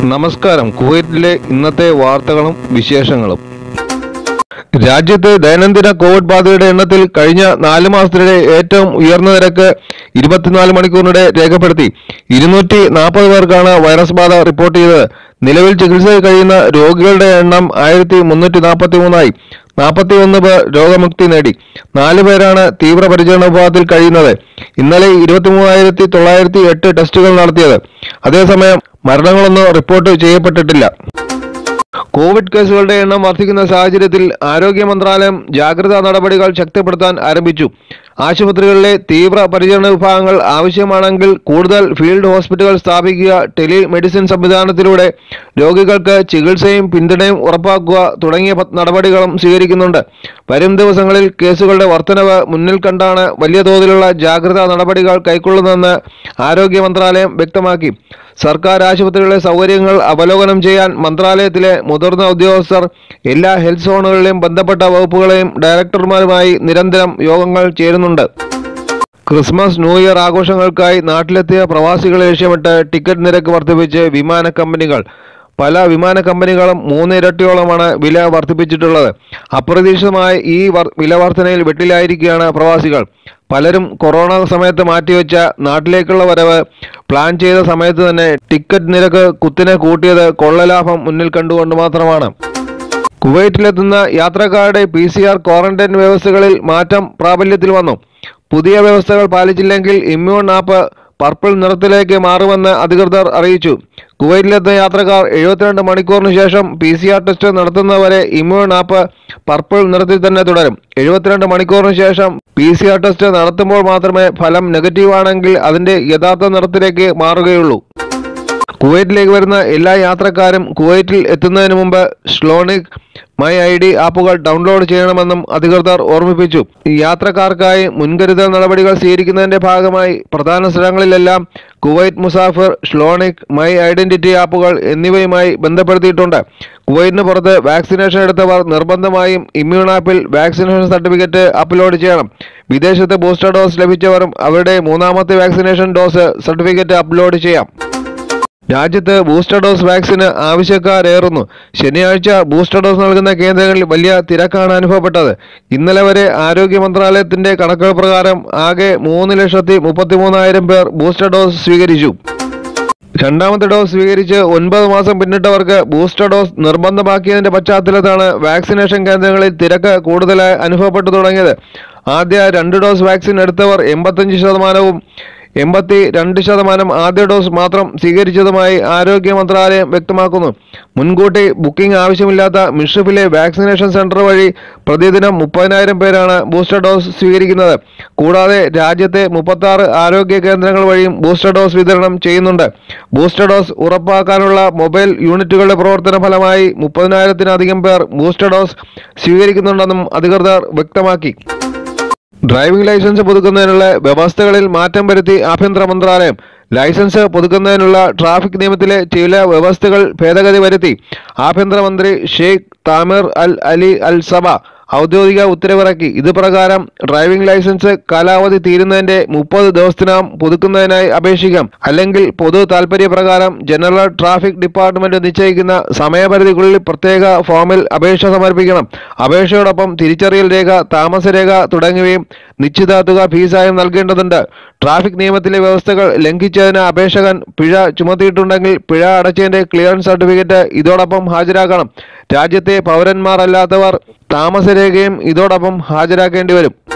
നമസ്കാരം. കുവൈറ്റിലെ ഇന്നത്തെ വാർത്തകളും വിശേഷങ്ങളും. രാജ്യത്ത് ദൈനംദിന കോവിഡ് ബാധയുടെ എണ്ണത്തിൽ കഴിഞ്ഞ 4 മാസത്തിനിടെ ഏറ്റവും ഉയർന്ന നിരക്ക് 24 മണിക്കൂറിനിടെ രേഖപ്പെടുത്തി. 240 പേർക്കാണ് വൈറസ് ബാധ റിപ്പോർട്ട് ചെയ്തത്. നിലവിൽ ചികിത്സയിൽ കഴിയുന്ന രോഗികളുടെ എണ്ണം 1343ആയി. 41 പേർ രോഗമുക്തി നേടി. 4 പേരാണ് തീവ്രപരിചരണ വിഭാഗത്തിൽ കഴിയുന്നത്. ഇന്നലെ 23,908 ടെസ്റ്റുകൾ നടത്തിയത്. അതേസമയം മരണങ്ങളൊന്നും റിപ്പോർട്ട് ചെയ്യപ്പെട്ടിട്ടില്ല. കോവിഡ് കേസുകളുടെ എണ്ണം വർദ്ധിക്കുന്ന സാഹചര്യത്തിൽ ആരോഗ്യ മന്ത്രാലയം ജാഗ്രതാ നടപടികൾ ശക്തിപ്പെടുത്താൻ ആരംഭിച്ചു. ആശുപത്രികളിലെ തീവ്ര പരിചരണ വിഭാഗങ്ങൾ ആവശ്യമാണെങ്കിൽ കൂടുതൽ ഫീൽഡ് ഹോസ്പിറ്റലുകൾ സ്ഥാപിക്കുക, ടെലിമെഡിസിൻ സംവിധാനത്തിലൂടെ രോഗികൾക്ക് ചികിത്സയും പിന്തുണയും ഉറപ്പാക്കുക തുടങ്ങിയ നടപടികളും സ്വീകരിക്കുന്നുണ്ട്. വരും ദിവസങ്ങളിൽ കേസുകളുടെ വർധനവ് മുന്നിൽ കണ്ടാണ് വലിയ തോതിലുള്ള ജാഗ്രതാ നടപടികൾ കൈക്കൊള്ളുന്നതെന്ന് ആരോഗ്യ മന്ത്രാലയം വ്യക്തമാക്കി. സർക്കാർ ആശുപത്രികളിലെ സൗകര്യങ്ങൾ അവലോകനം ചെയ്യാൻ മന്ത്രാലയത്തിലെ മുതിർന്ന ഉദ്യോഗസ്ഥർ എല്ലാ ഹെൽത്ത് സോണുകളിലെയും ബന്ധപ്പെട്ട വകുപ്പുകളെയും ഡയറക്ടർമാരുമായി നിരന്തരം യോഗങ്ങൾ ചേരുന്നുണ്ട്. ക്രിസ്മസ്, ന്യൂ ഇയർ ആഘോഷങ്ങൾക്കായി നാട്ടിലെത്തിയ പ്രവാസികളെ ലക്ഷ്യമിട്ട് ടിക്കറ്റ് നിരക്ക് വർദ്ധിപ്പിച്ച് വിമാന കമ്പനികൾ. പല വിമാന കമ്പനികളും 3 ഇരട്ടിയോളമാണ് വില വർദ്ധിപ്പിച്ചിട്ടുള്ളത്. അപ്രതീക്ഷിതമായി ഈ വില വർധനയിൽ വെട്ടിലായിരിക്കുകയാണ് പ്രവാസികൾ. പലരും കൊറോണ സമയത്ത് മാറ്റിവെച്ച നാട്ടിലേക്കുള്ള വരവ് പ്ലാൻ ചെയ്ത സമയത്ത് തന്നെ ടിക്കറ്റ് നിരക്ക് കുത്തിനെ കൂട്ടിയത് കൊള്ളലാഭം മുന്നിൽ കണ്ടുകൊണ്ട് മാത്രമാണ്. കുവൈറ്റിലെത്തുന്ന യാത്രക്കാരുടെ PCR ക്വാറന്റൈൻ വ്യവസ്ഥകളിൽ മാറ്റം പ്രാബല്യത്തിൽ വന്നു. പുതിയ വ്യവസ്ഥകൾ പാലിച്ചില്ലെങ്കിൽ ഇമ്മ്യൂൺ ആപ്പ് പർപ്പിൾ നിറത്തിലേക്ക് മാറുമെന്ന് അധികൃതർ അറിയിച്ചു. കുവൈറ്റിലെത്തുന്ന യാത്രക്കാർ 72 മണിക്കൂറിന് ശേഷം PCR ടെസ്റ്റ് നടത്തുന്നവരെ ഇമ്മ്യൂൺ ആപ്പ് പർപ്പിൾ നിറത്തിൽ തന്നെ തുടരും. 72 മണിക്കൂറിന് ശേഷം PCR ടെസ്റ്റ് നടത്തുമ്പോൾ മാത്രമേ ഫലം നെഗറ്റീവ് ആണെങ്കിൽ അതിന്റെ യഥാർത്ഥ നിറത്തിലേക്ക് മാറുകയുള്ളൂ. കുവൈറ്റിലേക്ക് വരുന്ന എല്ലാ യാത്രക്കാരും കുവൈറ്റിൽ എത്തുന്നതിന് മുമ്പ് സ്ലോണിക് മൈ ID ആപ്പുകൾ ഡൗൺലോഡ് ചെയ്യണമെന്നും അധികൃതർ ഓർമ്മിപ്പിച്ചു. യാത്രക്കാർക്കായി മുൻകരുതൽ നടപടികൾ സ്വീകരിക്കുന്നതിന്റെ ഭാഗമായി പ്രധാന സ്ഥലങ്ങളിലെല്ലാം Kuwait Mosafer, Shlonik, My Identity ആപ്പുകൾ എന്നിവയുമായി ബന്ധപ്പെടുത്തിയിട്ടുണ്ട്. കുവൈറ്റിന് പുറത്ത് വാക്സിനേഷൻ എടുത്തവർ നിർബന്ധമായും ഇമ്മ്യൂൺ ആപ്പിൽ വാക്സിനേഷൻ സർട്ടിഫിക്കറ്റ് അപ്ലോഡ് ചെയ്യണം. വിദേശത്ത് ബൂസ്റ്റർ ഡോസ് ലഭിച്ചവരും അവരുടെ 3ാമത്തെ വാക്സിനേഷൻ ഡോസ് സർട്ടിഫിക്കറ്റ് അപ്ലോഡ് ചെയ്യാം. രാജ്യത്ത് ബൂസ്റ്റർ ഡോസ് വാക്സിന് ആവശ്യക്കാരേറുന്നു. ശനിയാഴ്ച ബൂസ്റ്റർ ഡോസ് നൽകുന്ന കേന്ദ്രങ്ങളിൽ വലിയ തിരക്കാണ് അനുഭവപ്പെട്ടത്. ഇന്നലെ വരെ ആരോഗ്യ മന്ത്രാലയത്തിന്റെ കണക്കുകൾ പ്രകാരം ആകെ 3,33,000 പേർ ബൂസ്റ്റർ ഡോസ് സ്വീകരിച്ചു. 2ാമത്തെ ഡോസ് സ്വീകരിച്ച് 9 മാസം പിന്നിട്ടവർക്ക് ബൂസ്റ്റർ ഡോസ് നിർബന്ധമാക്കിയതിന്റെ പശ്ചാത്തലത്താണ് വാക്സിനേഷൻ കേന്ദ്രങ്ങളിൽ തിരക്ക് കൂടുതലായി അനുഭവപ്പെട്ടു തുടങ്ങിയത്. ആദ്യ 2 ഡോസ് വാക്സിൻ എടുത്തവർ 85%വും 82% ആദ്യ ഡോസ് മാത്രം സ്വീകരിച്ചതുമായി ആരോഗ്യ മന്ത്രാലയം വ്യക്തമാക്കുന്നു. മുൻകൂട്ടി ബുക്കിംഗ് ആവശ്യമില്ലാത്ത മിഷ്രിഫിലെ വാക്സിനേഷൻ സെന്റർ വഴി പ്രതിദിനം 30,000 പേരാണ് ബൂസ്റ്റർ ഡോസ് സ്വീകരിക്കുന്നത്. കൂടാതെ രാജ്യത്തെ 36 ആരോഗ്യ കേന്ദ്രങ്ങൾ വഴിയും ബൂസ്റ്റർ ഡോസ് വിതരണം ചെയ്യുന്നുണ്ട്. ബൂസ്റ്റർ ഡോസ് ഉറപ്പാക്കാനുള്ള മൊബൈൽ യൂണിറ്റുകളുടെ പ്രവർത്തന ഫലമായി 30,000-ലധികം പേർ ബൂസ്റ്റർ ഡോസ് സ്വീകരിക്കുന്നുണ്ടെന്നും അധികൃതർ വ്യക്തമാക്കി. ഡ്രൈവിംഗ് ലൈസൻസ് പുതുക്കുന്നതിനുള്ള വ്യവസ്ഥകളിൽ മാറ്റം വരുത്തി ആഭ്യന്തര മന്ത്രാലയം. ലൈസൻസ് പുതുക്കുന്നതിനുള്ള ട്രാഫിക് നിയമത്തിലെ ചില വ്യവസ്ഥകൾ ഭേദഗതി വരുത്തി. ആഭ്യന്തരമന്ത്രി ഷെയ്ഖ് താമിർ അൽ അലി അൽ സബ ഔദ്യോഗിക ഉത്തരവിറക്കി. ഇത് പ്രകാരം ഡ്രൈവിംഗ് ലൈസൻസ് കാലാവധി തീരുന്നതിന്റെ 30 ദിവസത്തിനകം പുതുക്കുന്നതിനായി അപേക്ഷിക്കാം. അല്ലെങ്കിൽ പൊതു താൽപര്യപ്രകാരം ജനറൽ ട്രാഫിക് ഡിപ്പാർട്ട്മെന്റ് നിശ്ചയിക്കുന്ന സമയപരിധിക്കുള്ളിൽ പ്രത്യേക ഫോമിൽ അപേക്ഷ സമർപ്പിക്കണം. അപേക്ഷയോടൊപ്പം തിരിച്ചറിയൽ രേഖ, താമസരേഖ തുടങ്ങിയവയും നിശ്ചിത തുക ഫീസായും നൽകേണ്ടതുണ്ട്. ട്രാഫിക് നിയമത്തിലെ വ്യവസ്ഥകൾ ലംഘിച്ചതിന് അപേക്ഷകൻ പിഴ ചുമത്തിയിട്ടുണ്ടെങ്കിൽ പിഴ അടച്ചതിന്റെ ക്ലിയറൻസ് സർട്ടിഫിക്കറ്റ് ഇതോടൊപ്പം ഹാജരാക്കണം. രാജ്യത്തെ പൗരന്മാർ അല്ലാത്തവർ താമസരേഖയും ഇതോടൊപ്പം ഹാജരാക്കേണ്ടി വരും.